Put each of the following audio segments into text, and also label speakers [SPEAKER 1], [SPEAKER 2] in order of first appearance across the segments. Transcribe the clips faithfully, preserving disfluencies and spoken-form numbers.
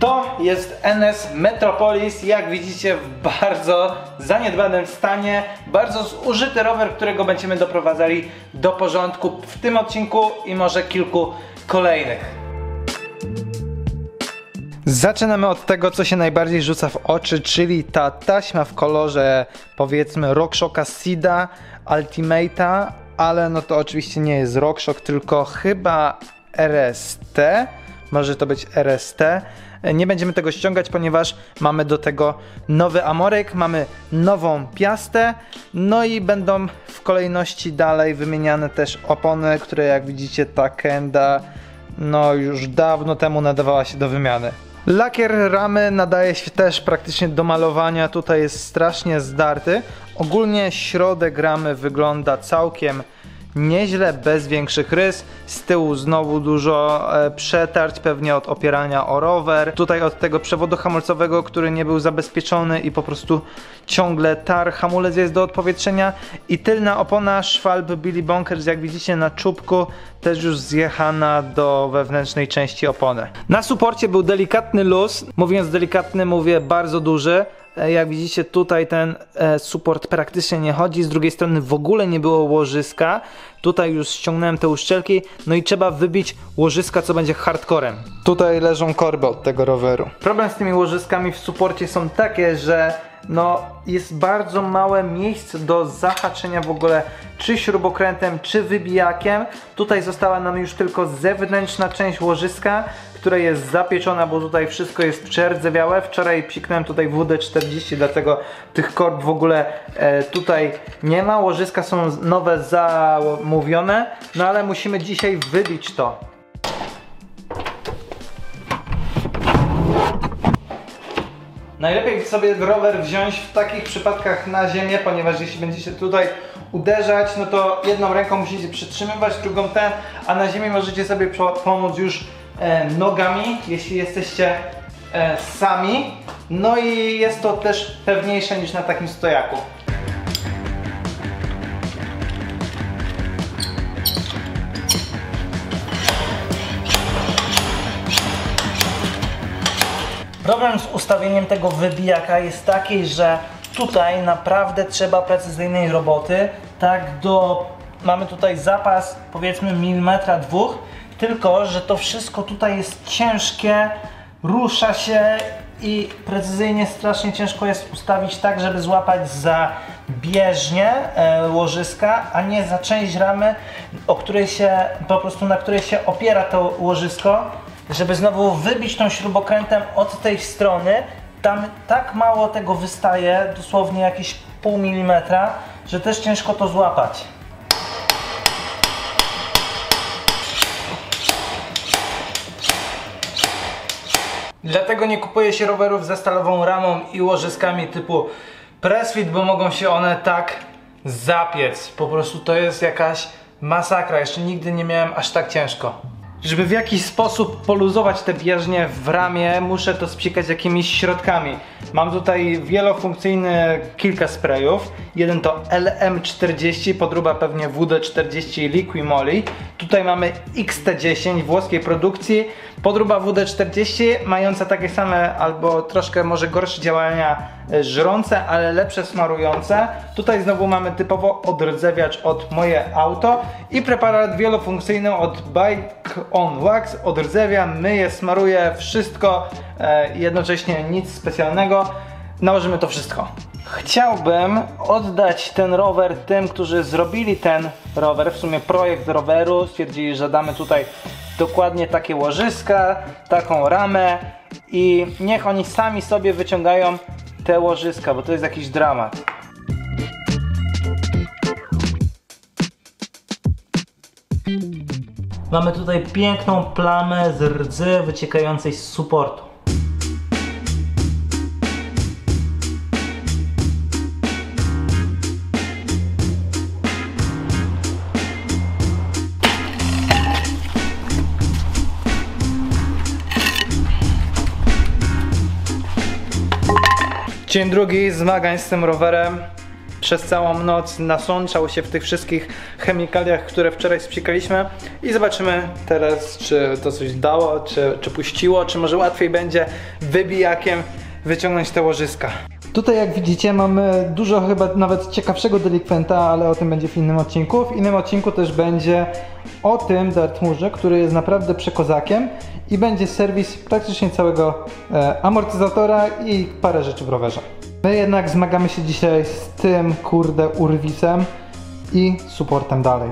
[SPEAKER 1] To jest N S Metropolis, jak widzicie w bardzo zaniedbanym stanie, bardzo zużyty rower, którego będziemy doprowadzali do porządku w tym odcinku i może kilku kolejnych. Zaczynamy od tego, co się najbardziej rzuca w oczy, czyli ta taśma w kolorze, powiedzmy, RockShocka Sida Ultimate'a, ale no to oczywiście nie jest RockShock, tylko chyba R S T, może to być R S T. Nie będziemy tego ściągać, ponieważ mamy do tego nowy amorek, mamy nową piastę, no i będą w kolejności dalej wymieniane też opony, które jak widzicie ta Kenda no już dawno temu nadawała się do wymiany. Lakier ramy nadaje się też praktycznie do malowania, tutaj jest strasznie zdarty. Ogólnie środek ramy wygląda całkiem nieźle, bez większych rys. Z tyłu znowu dużo e, przetarć, pewnie od opierania o rower. Tutaj od tego przewodu hamulcowego, który nie był zabezpieczony i po prostu ciągle tar. Hamulec jest do odpowietrzenia i tylna opona Schwalbe Billy Bonkers, jak widzicie na czubku, też już zjechana do wewnętrznej części opony. Na suporcie był delikatny luz, mówiąc delikatny mówię bardzo duży. Jak widzicie tutaj ten e, support praktycznie nie chodzi, z drugiej strony w ogóle nie było łożyska. Tutaj już ściągnąłem te uszczelki, no i trzeba wybić łożyska, co będzie hardcorem. Tutaj leżą korby od tego roweru. Problem z tymi łożyskami w supporcie są takie, że no jest bardzo małe miejsce do zahaczenia w ogóle czy śrubokrętem, czy wybijakiem. Tutaj została nam już tylko zewnętrzna część łożyska, która jest zapieczona, bo tutaj wszystko jest przerdzewiałe. Wczoraj psiknąłem tutaj W D czterdzieści, dlatego tych korb w ogóle e, tutaj nie ma. Łożyska są nowe, zamówione, no ale musimy dzisiaj wybić to. Najlepiej sobie rower wziąć w takich przypadkach na ziemię, ponieważ jeśli będziecie tutaj uderzać, no to jedną ręką musicie przytrzymywać, drugą ten, a na ziemi możecie sobie pomóc już e, nogami, jeśli jesteście e, sami. No i jest to też pewniejsze niż na takim stojaku. Problem z ustawieniem tego wybijaka jest taki, że tutaj naprawdę trzeba precyzyjnej roboty. Tak do... mamy tutaj zapas powiedzmy milimetra dwóch, tylko że to wszystko tutaj jest ciężkie, rusza się i precyzyjnie strasznie ciężko jest ustawić tak, żeby złapać za bieżnię e, łożyska, a nie za część ramy, o której się, po prostu na której się opiera to łożysko. Żeby znowu wybić tą śrubokrętem od tej strony, tam tak mało tego wystaje, dosłownie jakieś pół milimetra, że też ciężko to złapać. Dlatego nie kupuje się rowerów ze stalową ramą i łożyskami typu Pressfit, bo mogą się one tak zapiec. Po prostu to jest jakaś masakra, jeszcze nigdy nie miałem aż tak ciężko. Żeby w jakiś sposób poluzować te bieżnie w ramię, muszę to spsikać jakimiś środkami. Mam tutaj wielofunkcyjny kilka sprayów. Jeden to L M czterdzieści, podróba pewnie W D czterdzieści Liquimoli. Tutaj mamy X T dziesięć włoskiej produkcji, podróba W D czterdzieści mająca takie same albo troszkę może gorsze działania żrące, ale lepsze smarujące. Tutaj znowu mamy typowo odrdzewiacz od Moje Auto i preparat wielofunkcyjny od Bike on Wax. Odrdzewia, myje, smaruje, wszystko, e, jednocześnie nic specjalnego. Nałożymy to wszystko. Chciałbym oddać ten rower tym, którzy zrobili ten rower, w sumie projekt roweru. Stwierdzili, że damy tutaj dokładnie takie łożyska, taką ramę i niech oni sami sobie wyciągają te łożyska, bo to jest jakiś dramat. Mamy tutaj piękną plamę z rdzy wyciekającej z supportu. Dzień drugi zmagań z tym rowerem. przez całą noc nasączał się w tych wszystkich chemikaliach, które wczoraj spsikaliśmy i zobaczymy teraz, czy to coś dało, czy, czy puściło, czy może łatwiej będzie wybijakiem wyciągnąć te łożyska. Tutaj jak widzicie mamy dużo chyba nawet ciekawszego delikwenta, ale o tym będzie w innym odcinku. W innym odcinku też będzie o tym Dartmoorze, który jest naprawdę przekozakiem i będzie serwis praktycznie całego e, amortyzatora i parę rzeczy w rowerze. My jednak zmagamy się dzisiaj z tym kurde urwisem i supportem dalej.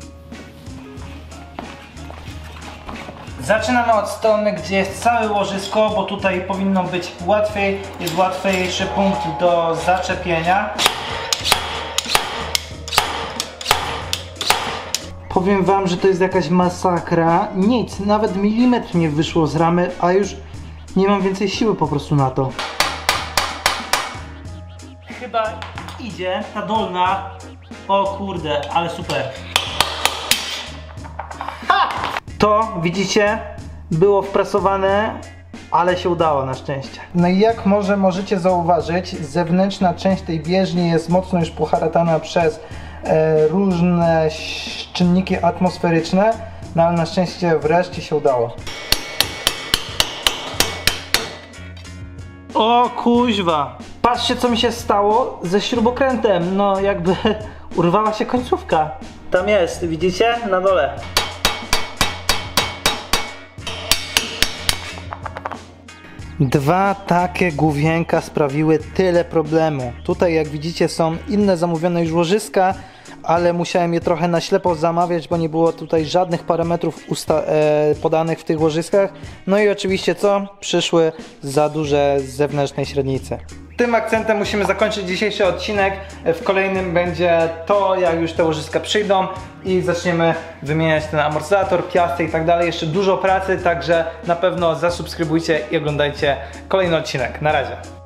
[SPEAKER 1] Zaczynamy od strony, gdzie jest całe łożysko, bo tutaj powinno być łatwiej, jest łatwiejszy punkt do zaczepienia. Powiem wam, że to jest jakaś masakra. Nic, nawet milimetr nie wyszło z ramy, a już nie mam więcej siły po prostu na to. Chyba idzie ta dolna. O kurde, ale super. Ha! To, widzicie, było wprasowane, ale się udało na szczęście. No i jak może możecie zauważyć, zewnętrzna część tej bieżni jest mocno już poharatana przez e, różne czynniki atmosferyczne, no ale na szczęście wreszcie się udało. O kuźwa! Patrzcie, co mi się stało ze śrubokrętem. No jakby urwała się końcówka. Tam jest, widzicie? Na dole. Dwa takie główienka sprawiły tyle problemu. Tutaj jak widzicie są inne zamówione już łożyska, ale musiałem je trochę na ślepo zamawiać, bo nie było tutaj żadnych parametrów e, podanych w tych łożyskach. No i oczywiście co? Przyszły za duże z zewnętrznej średnicy. Tym akcentem musimy zakończyć dzisiejszy odcinek. W kolejnym będzie to, jak już te łożyska przyjdą i zaczniemy wymieniać ten amortyzator, piasty i tak dalej. Jeszcze dużo pracy, także na pewno zasubskrybujcie i oglądajcie kolejny odcinek. Na razie.